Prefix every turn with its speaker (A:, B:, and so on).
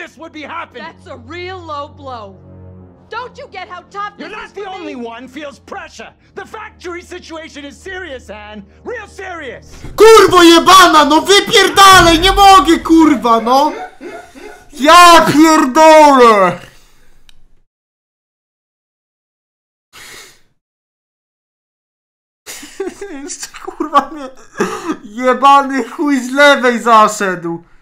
A: this would be happening.
B: That's a real low blow. Don't you get how tough this is?
A: You're not the only one feels pressure. The factory situation is serious, Anne. Real serious.
C: Kurwo jebana, no wypierdalej, nie mogę, kurwa, no. Ja pierdolę. Jeszcze kurwa mnie jebany chuj z lewej zaszedł.